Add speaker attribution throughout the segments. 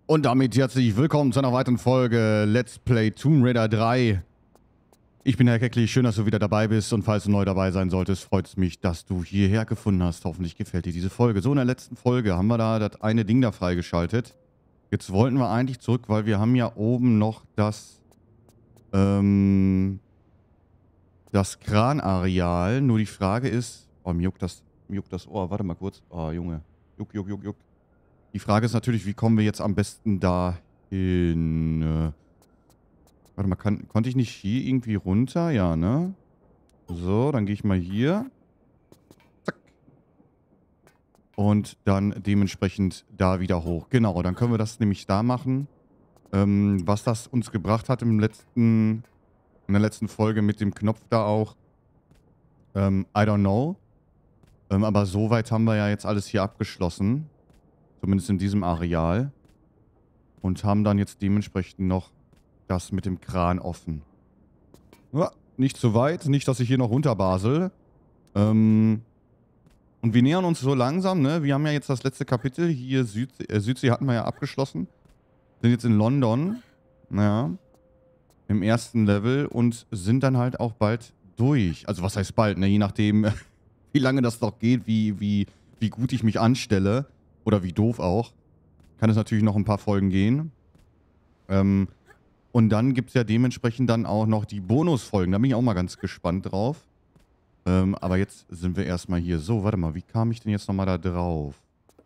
Speaker 1: Und damit herzlich willkommen zu einer weiteren Folge Let's Play Tomb Raider 3. Ich bin Herr Keckli, schön, dass du wieder dabei bist. Und falls du neu dabei sein solltest, freut es mich, dass du hierher gefunden hast. Hoffentlich gefällt dir diese Folge. So, in der letzten Folge haben wir da das eine Ding da freigeschaltet. Jetzt wollten wir eigentlich zurück, weil wir haben ja oben noch das Kranareal. Nur die Frage ist... Oh, mir juckt das Ohr. Warte mal kurz. Oh, Junge. Juck. Die Frage ist natürlich, wie kommen wir jetzt am besten dahin? Warte mal, konnte ich nicht hier irgendwie runter? Ja, ne? So, dann gehe ich mal hier. Zack. Und dann dementsprechend da wieder hoch. Genau, dann können wir das nämlich da machen. Was das uns gebracht hat in der letzten Folge mit dem Knopf da auch. I don't know. Aber soweit haben wir ja jetzt alles hier abgeschlossen. Zumindest in diesem Areal. Und haben dann jetzt dementsprechend noch das mit dem Kran offen. Ja, nicht zu weit. Nicht, dass ich hier noch runterbasel. Und wir nähern uns so langsam, ne? Wir haben ja jetzt das letzte Kapitel. Hier Südsee hatten wir ja abgeschlossen. Sind jetzt in London. Naja. Im ersten Level. Und sind dann halt auch bald durch. Also was heißt bald, ne? Je nachdem, wie lange das noch geht, wie gut ich mich anstelle. Oder wie doof auch. Kann es natürlich noch ein paar Folgen gehen. Und dann gibt es ja dementsprechend dann auch noch die Bonusfolgen. Da bin ich auch mal ganz gespannt drauf. Aber jetzt sind wir erstmal hier. So, warte mal, wie kam ich denn jetzt nochmal da drauf?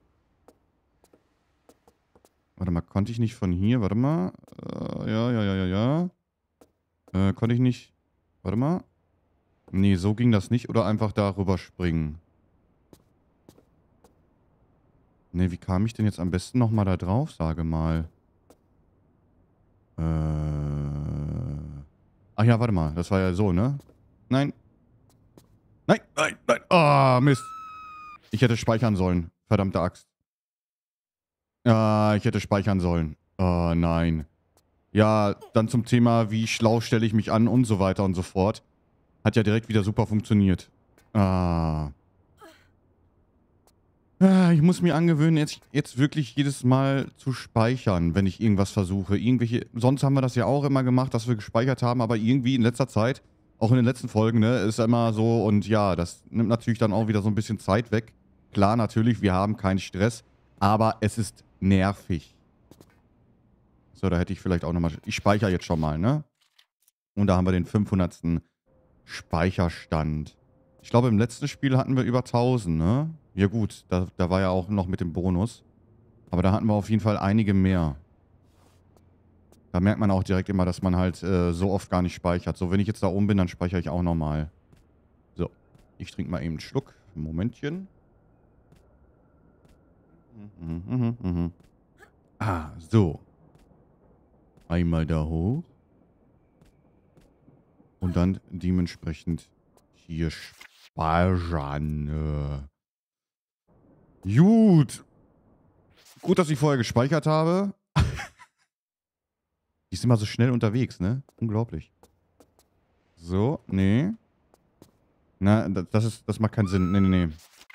Speaker 1: Warte mal, konnte ich nicht von hier? Warte mal. Ja. Konnte ich nicht... Warte mal. Nee, so ging das nicht. Oder einfach darüber springen. Nee, wie kam ich denn jetzt am besten nochmal da drauf? Sage mal. Ach ja, warte mal. Das war ja so, ne? Nein. Nein. Ah, Mist. Ich hätte speichern sollen. Verdammte Axt. Ah, ich hätte speichern sollen. Oh, nein. Ja, dann zum Thema, wie schlau stelle ich mich an und so weiter und so fort. Hat ja direkt wieder super funktioniert. Ah. Ich muss mir angewöhnen, jetzt wirklich jedes Mal zu speichern, wenn ich irgendwas versuche. Sonst haben wir das ja auch immer gemacht, dass wir gespeichert haben, aber irgendwie in letzter Zeit, auch in den letzten Folgen, ne, ist immer so und ja, das nimmt natürlich dann auch wieder so ein bisschen Zeit weg. Klar, natürlich, wir haben keinen Stress, aber es ist nervig. So, da hätte ich vielleicht auch nochmal... Ich speichere jetzt schon mal, ne? Und da haben wir den 500. Speicherstand. Ich glaube, im letzten Spiel hatten wir über 1000, ne? Ja gut, da war ja auch noch mit dem Bonus. Aber da hatten wir auf jeden Fall einige mehr. Da merkt man auch direkt immer, dass man halt so oft gar nicht speichert. So, wenn ich jetzt da oben bin, dann speichere ich auch nochmal. So, ich trinke mal eben einen Schluck. Momentchen. Ah, so. Einmal da hoch. Und dann dementsprechend hier speichern. Gut. Gut, dass ich vorher gespeichert habe. Die ist immer so schnell unterwegs, ne? Unglaublich. So, nee. Na, das macht keinen Sinn. Nee.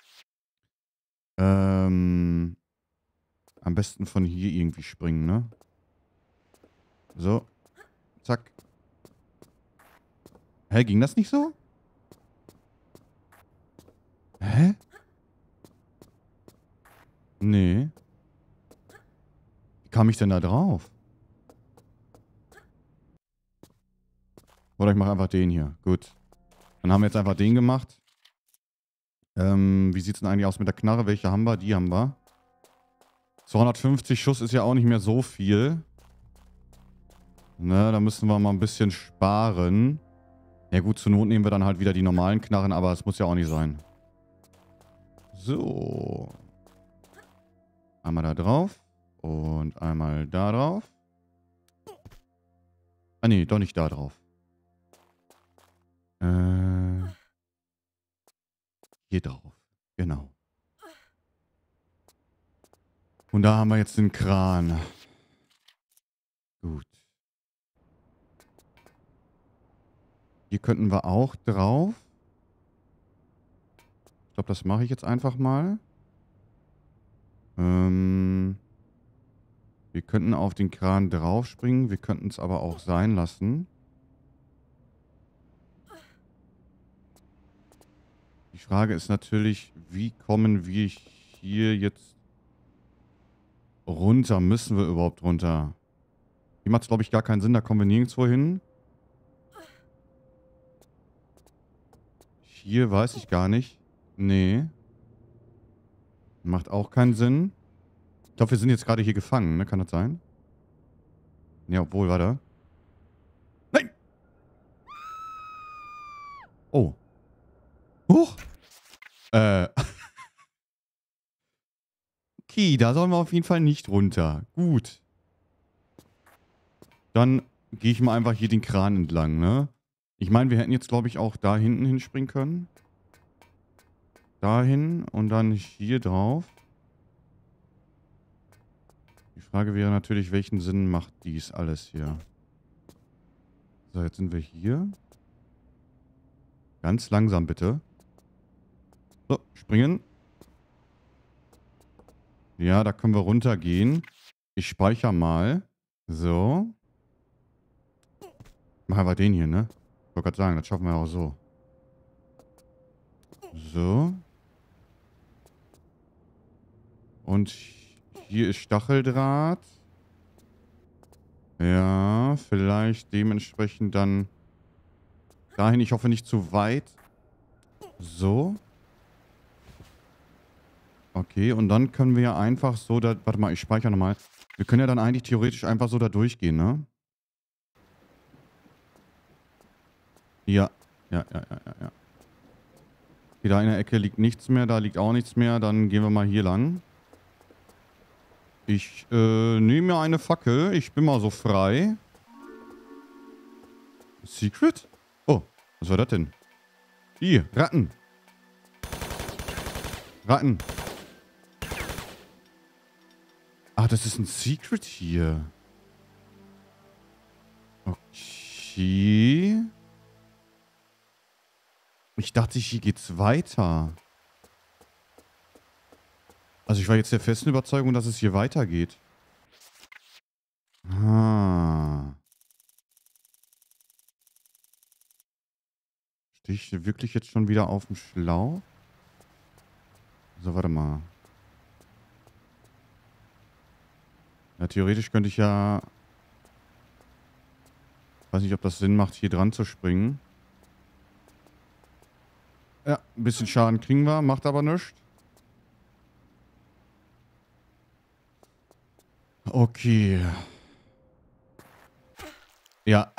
Speaker 1: Am besten von hier irgendwie springen, ne? So. Zack. Hä, ging das nicht so? Hä? Nee. Wie kam ich denn da drauf? Oder ich mache einfach den hier. Gut. Dann haben wir jetzt einfach den gemacht. Wie sieht's denn eigentlich aus mit der Knarre? Welche haben wir? Die haben wir. 250 Schuss ist ja auch nicht mehr so viel. Ne, da müssen wir mal ein bisschen sparen. Ja gut, zur Not nehmen wir dann halt wieder die normalen Knarren, aber es muss ja auch nicht sein. So. Einmal da drauf. Und einmal da drauf. Ah nee, doch nicht da drauf. Hier drauf. Genau. Und da haben wir jetzt den Kran. Gut. Hier könnten wir auch drauf. Ich glaube, das mache ich jetzt einfach mal. Wir könnten auf den Kran draufspringen. Wir könnten es aber auch sein lassen. Die Frage ist natürlich, wie kommen wir hier jetzt runter? Müssen wir überhaupt runter? Hier macht es, glaube ich, gar keinen Sinn. Da kommen wir nirgendwo hin. Hier weiß ich gar nicht. Nee. Macht auch keinen Sinn. Ich glaube, wir sind jetzt gerade hier gefangen, ne? Kann das sein? Ja, obwohl, warte. Nein! Oh. Huch! Okay, da sollen wir auf jeden Fall nicht runter. Gut. Dann gehe ich mal einfach hier den Kran entlang, ne? Ich meine, wir hätten jetzt, glaube ich, auch da hinten hinspringen können. Dahin und dann hier drauf. Die Frage wäre natürlich, welchen Sinn macht dies alles hier? So, jetzt sind wir hier. Ganz langsam, bitte. So, springen. Ja, da können wir runtergehen. Ich speichere mal. So. Machen wir den hier, ne? Ich wollte gerade sagen, das schaffen wir auch so. So. Und hier ist Stacheldraht. Ja, vielleicht dementsprechend dann dahin. Ich hoffe nicht zu weit. So. Okay, und dann können wir ja einfach so da... Warte mal, ich speichere nochmal. Wir können ja dann eigentlich theoretisch einfach so da durchgehen, ne? Ja. Ja. Hier da in der Ecke liegt nichts mehr, da liegt auch nichts mehr. Dann gehen wir mal hier lang. Ich nehme mir eine Fackel. Ich bin mal so frei. Secret? Oh, was war das denn? Hier, Ratten. Ratten. Ah, das ist ein Secret hier. Okay. Ich dachte, hier geht's weiter. Also ich war jetzt der festen Überzeugung, dass es hier weitergeht. Ah. Stehe ich wirklich jetzt schon wieder auf dem Schlauch? So, warte mal. Ja, theoretisch könnte ich ja... Weiß nicht, ob das Sinn macht, hier dran zu springen. Ja, ein bisschen Schaden kriegen wir, macht aber nichts. Okay. Ja.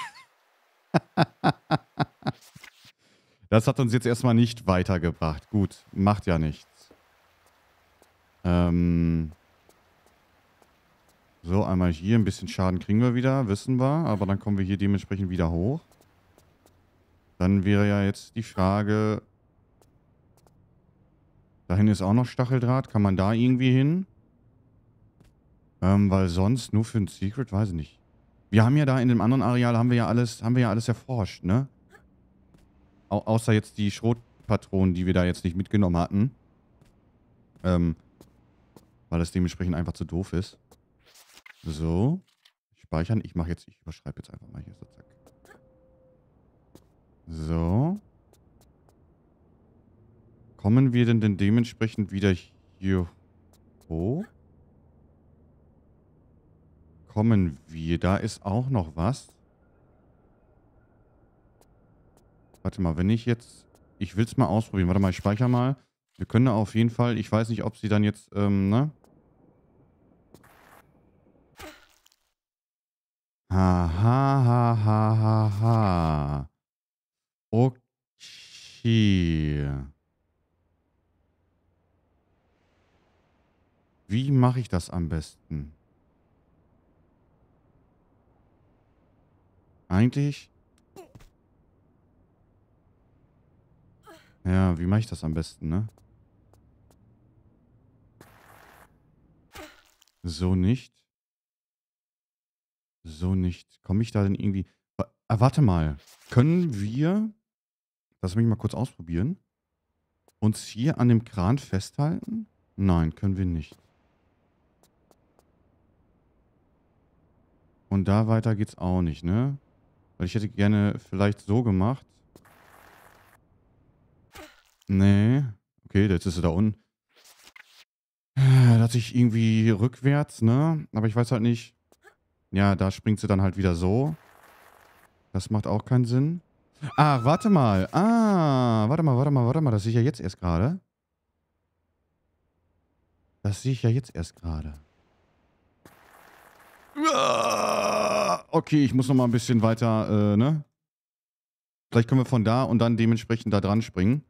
Speaker 1: Das hat uns jetzt erstmal nicht weitergebracht. Gut, macht ja nichts. So, einmal hier. Ein bisschen Schaden kriegen wir wieder, wissen wir. Aber dann kommen wir hier dementsprechend wieder hoch. Dann wäre ja jetzt die Frage... Dahin ist auch noch Stacheldraht. Kann man da irgendwie hin? Weil sonst nur für ein Secret, weiß ich nicht. Wir haben ja da in dem anderen Areal haben wir ja alles erforscht, ne? Außer jetzt die Schrotpatronen, die wir da jetzt nicht mitgenommen hatten. Weil das dementsprechend einfach zu doof ist. So. Speichern. Ich überschreibe jetzt einfach mal hier so, zack. So. Kommen wir denn dementsprechend wieder hier hoch? Kommen wir. Da ist auch noch was. Warte mal, wenn ich jetzt... Ich will es mal ausprobieren. Warte mal, ich speichere mal. Wir können da auf jeden Fall... Ich weiß nicht, ob sie dann jetzt... ne? Ha. Okay. Wie mache ich das am besten? Eigentlich... Ja, wie mache ich das am besten, ne? So nicht. So nicht. Komme ich da denn irgendwie... warte mal. Können wir... Lass mich mal kurz ausprobieren. Uns hier an dem Kran festhalten? Nein, können wir nicht. Und da weiter geht's auch nicht, ne? Weil ich hätte gerne vielleicht so gemacht. Nee. Okay, jetzt ist sie da unten. Da hat sich irgendwie rückwärts, ne? Aber ich weiß halt nicht. Ja, da springt sie dann halt wieder so. Das macht auch keinen Sinn. Ach, warte mal. Warte mal. Das sehe ich ja jetzt erst gerade. Das sehe ich ja jetzt erst gerade. Okay, ich muss noch mal ein bisschen weiter, ne? Vielleicht können wir von da und dann dementsprechend da dran springen.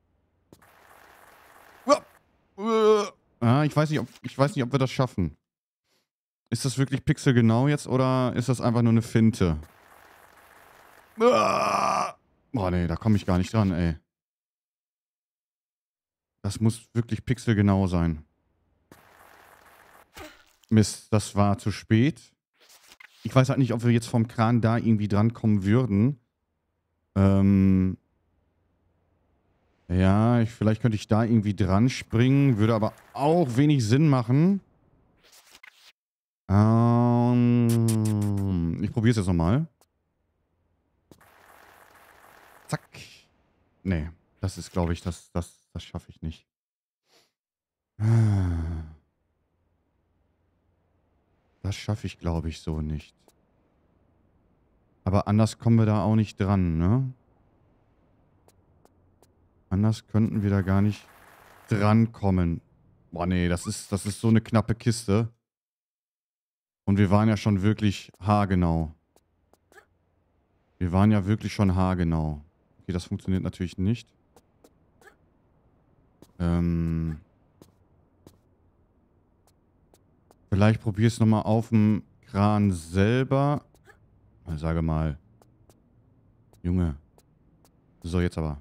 Speaker 1: Ich weiß nicht, ob wir das schaffen. Ist das wirklich pixelgenau jetzt oder ist das einfach nur eine Finte? Boah, nee, da komme ich gar nicht dran, ey. Das muss wirklich pixelgenau sein. Mist, das war zu spät. Ich weiß halt nicht, ob wir jetzt vom Kran da irgendwie drankommen würden. Ja, vielleicht könnte ich da irgendwie dran springen, würde aber auch wenig Sinn machen. Ich probiere es jetzt nochmal. Zack. Nee, das ist, glaube ich, das schaffe ich nicht. Das schaffe ich, glaube ich, so nicht. Aber anders kommen wir da auch nicht dran, ne? Anders könnten wir da gar nicht drankommen. Boah, nee, das ist so eine knappe Kiste. Und wir waren ja schon wirklich haargenau. Wir waren ja wirklich schon haargenau. Okay, das funktioniert natürlich nicht. Vielleicht probier es nochmal auf dem Kran selber. Sage mal. Junge. So, jetzt aber.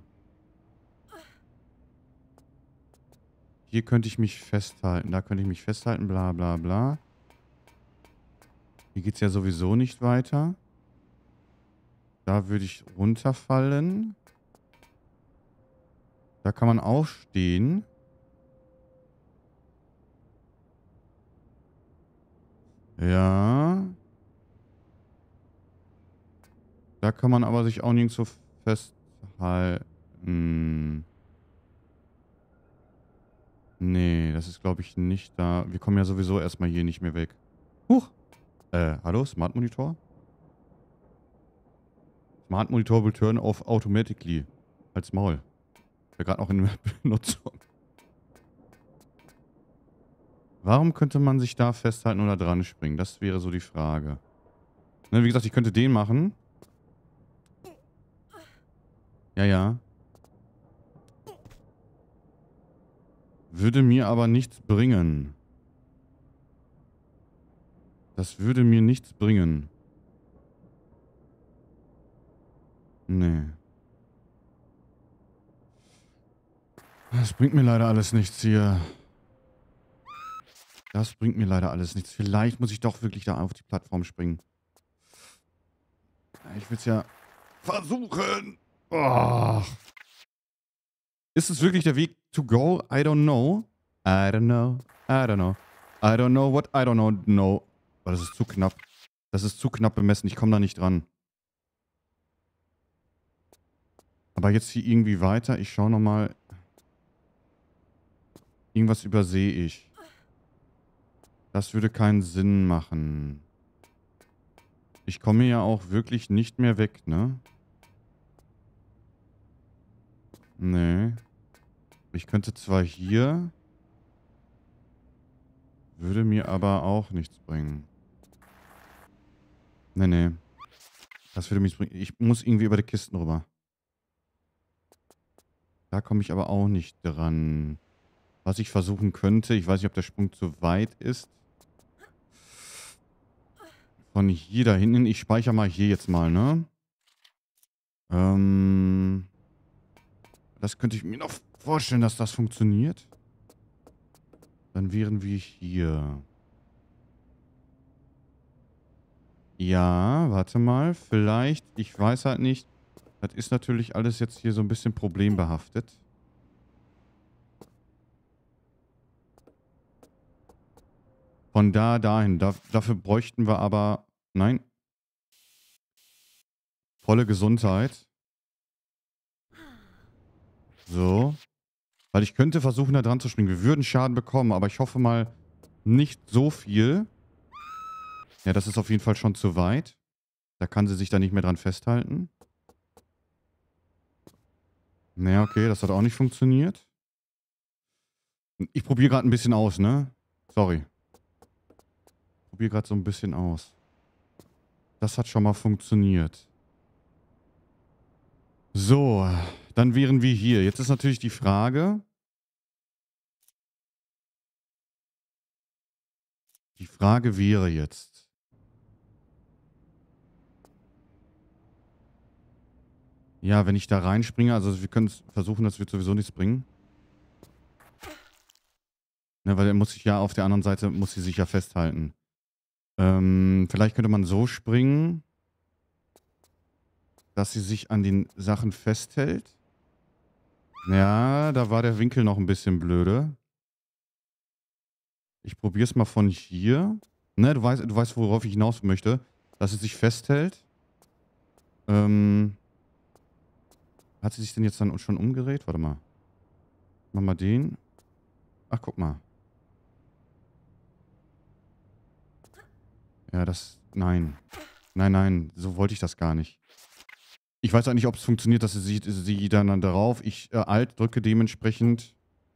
Speaker 1: Hier könnte ich mich festhalten. Da könnte ich mich festhalten. Bla bla bla. Hier geht es ja sowieso nicht weiter. Da würde ich runterfallen. Da kann man aufstehen. Ja. Da kann man aber sich auch nirgendwo festhalten. Nee, das ist, glaube ich, nicht da. Wir kommen ja sowieso erstmal hier nicht mehr weg. Huch. Hallo? Smart Monitor? Smart Monitor will turn off automatically. Als Maul. Wäre gerade noch in Benutzung. Warum könnte man sich da festhalten oder dran springen? Das wäre so die Frage. Ne, wie gesagt, ich könnte den machen. Ja, ja. Würde mir aber nichts bringen. Das würde mir nichts bringen. Nee. Das bringt mir leider alles nichts hier. Das bringt mir leider alles nichts. Vielleicht muss ich doch wirklich da auf die Plattform springen. Ich will es ja versuchen. Oh. Ist es wirklich der Weg to go? I don't know. I don't know. I don't know. I don't know what I don't know. No. Oh, das ist zu knapp. Das ist zu knapp bemessen. Ich komme da nicht dran. Aber jetzt hier irgendwie weiter. Ich schaue nochmal. Irgendwas übersehe ich. Das würde keinen Sinn machen. Ich komme ja auch wirklich nicht mehr weg, ne? Nee. Ich könnte zwar hier... Würde mir aber auch nichts bringen. Nee, nee. Das würde mich bringen. Ich muss irgendwie über die Kisten rüber. Da komme ich aber auch nicht dran. Was ich versuchen könnte, ich weiß nicht, ob der Sprung zu weit ist. Von hier da hinten. Ich speichere mal hier jetzt mal, ne? Das könnte ich mir noch vorstellen, dass das funktioniert. Dann wären wir hier. Ja, warte mal. Vielleicht, ich weiß halt nicht. Das ist natürlich alles jetzt hier so ein bisschen problembehaftet. Von da dahin. Dafür bräuchten wir aber Nein. Volle Gesundheit. So. Weil ich könnte versuchen, da dran zu springen. Wir würden Schaden bekommen, aber ich hoffe mal nicht so viel. Ja, das ist auf jeden Fall schon zu weit. Da kann sie sich da nicht mehr dran festhalten. Naja, okay, das hat auch nicht funktioniert. Ich probiere gerade ein bisschen aus, ne? Sorry. Ich probiere gerade so ein bisschen aus. Das hat schon mal funktioniert. So, dann wären wir hier. Jetzt ist natürlich die Frage. Die Frage wäre jetzt. Ja, wenn ich da reinspringe, also wir können versuchen, das wird sowieso nichts bringen. Ne, weil er muss sich ja auf der anderen Seite, muss sie sich ja festhalten. Vielleicht könnte man so springen, dass sie sich an den Sachen festhält. Ja, da war der Winkel noch ein bisschen blöde. Ich probiere es mal von hier. Ne, du weißt, worauf ich hinaus möchte. Dass sie sich festhält. Hat sie sich denn jetzt dann schon umgedreht? Warte mal. Mach mal den. Ach, guck mal. Ja, nein. Nein, nein, so wollte ich das gar nicht. Ich weiß auch nicht, ob es funktioniert, dass sie dann darauf. Ich Alt drücke dementsprechend.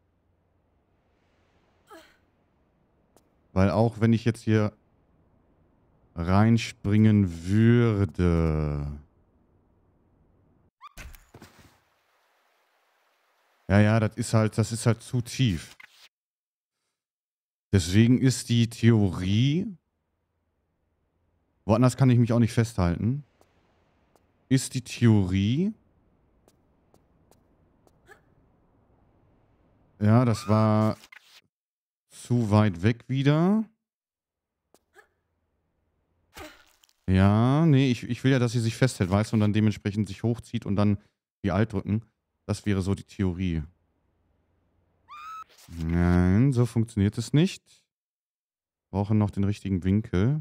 Speaker 1: Weil auch wenn ich jetzt hier reinspringen würde. Ja, das ist halt zu tief. Deswegen ist die Theorie, woanders kann ich mich auch nicht festhalten, ist die Theorie, ja, das war zu weit weg wieder. Ja, nee, ich will ja, dass sie sich festhält, weißt du, und dann dementsprechend sich hochzieht und dann die Alt drücken. Das wäre so die Theorie. Nein, so funktioniert es nicht. Brauche noch den richtigen Winkel.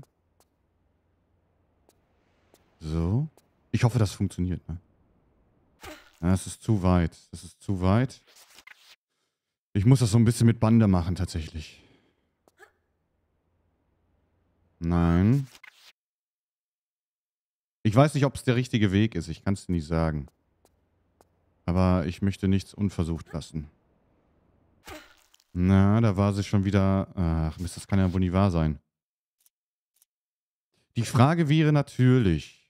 Speaker 1: So. Ich hoffe, das funktioniert, ne? Ja, das ist zu weit. Das ist zu weit. Ich muss das so ein bisschen mit Bande machen, tatsächlich. Nein. Ich weiß nicht, ob es der richtige Weg ist. Ich kann es dir nicht sagen. Aber ich möchte nichts unversucht lassen. Na, da war sie schon wieder... Ach Mist, das kann ja wohl nie wahr sein. Die Frage wäre natürlich...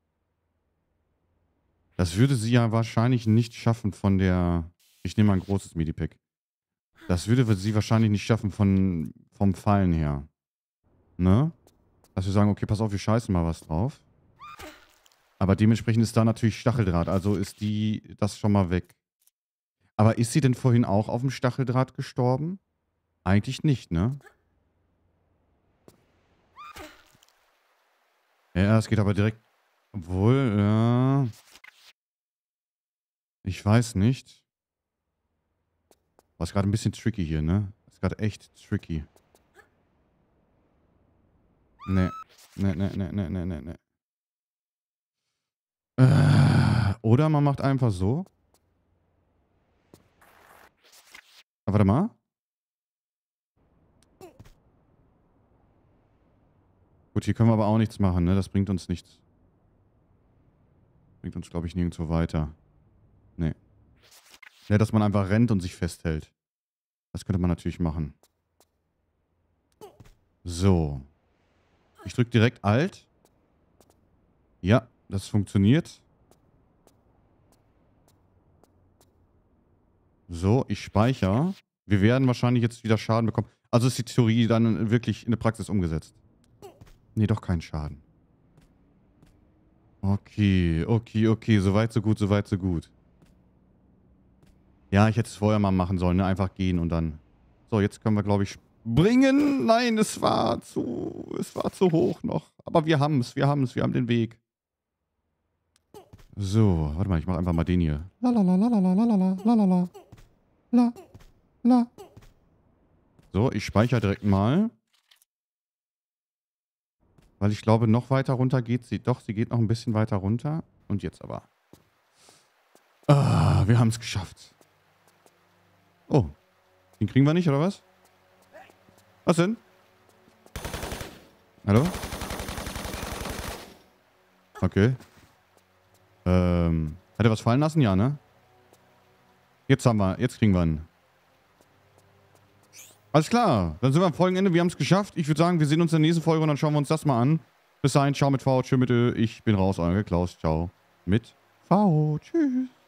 Speaker 1: Das würde sie ja wahrscheinlich nicht schaffen von der... Ich nehme mal ein großes Medipack. Das würde sie wahrscheinlich nicht schaffen vom Fallen her. Ne? Dass wir sagen, okay, pass auf, wir scheißen mal was drauf. Aber dementsprechend ist da natürlich Stacheldraht. Also ist das schon mal weg. Aber ist sie denn vorhin auch auf dem Stacheldraht gestorben? Eigentlich nicht, ne? Ja, es geht aber direkt... Obwohl, ja... Ich weiß nicht. War es gerade ein bisschen tricky hier, ne? Ist gerade echt tricky. Ne. Ne. Oder man macht einfach so. Ah, warte mal. Gut, hier können wir aber auch nichts machen, ne? Das bringt uns nichts. Bringt uns, glaube ich, nirgendwo weiter. Ne. Ja, dass man einfach rennt und sich festhält. Das könnte man natürlich machen. So. Ich drücke direkt Alt. Ja, das funktioniert. So, ich speichere. Wir werden wahrscheinlich jetzt wieder Schaden bekommen. Also ist die Theorie dann wirklich in der Praxis umgesetzt. Nee, doch kein Schaden. Okay. Soweit, so gut. Ja, ich hätte es vorher mal machen sollen, ne? Einfach gehen und dann... So, jetzt können wir, glaube ich, springen. Nein, es war zu hoch noch. Aber wir haben haben den Weg. So, warte mal, ich mache einfach mal den hier. La. So, ich speichere direkt mal. Weil ich glaube, noch weiter runter geht sie. Doch, sie geht noch ein bisschen weiter runter. Und jetzt aber. Ah, wir haben es geschafft. Oh. Den kriegen wir nicht, oder was? Was denn? Hallo? Okay. Hat er was fallen lassen? Ja, ne? Jetzt kriegen wir ihn. Alles klar. Dann sind wir am Folgenende. Wir haben es geschafft. Ich würde sagen, wir sehen uns in der nächsten Folge und dann schauen wir uns das mal an. Bis dahin, ciao mit V, tschüss mit Ö. Ich bin raus, euer Klaus. Ciao mit V. Tschüss.